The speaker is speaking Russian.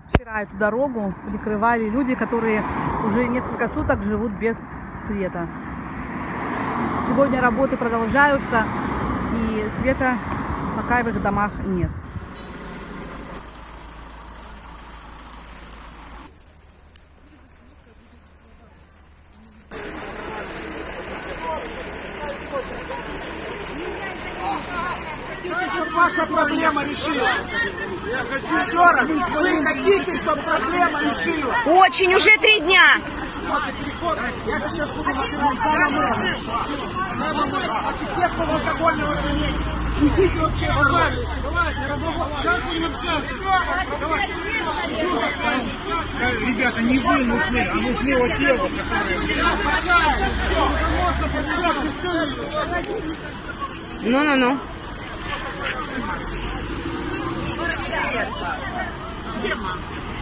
Вчера эту дорогу перекрывали люди, которые уже несколько суток живут без света. Сегодня работы продолжаются, и света пока в их домах нет. Хотите, чтобы ваша проблема решилась? Я хочу еще раз. Вы хотите, чтобы проблема решилась? Очень, уже 3 дня. Я сейчас буду накрывать архитектор алкогольного опьянения. Шутите вообще, пожалуйста. Сейчас будем общаться. Ребята, не вы нужны, а нужны вот те вот, которые... Ну. Всем.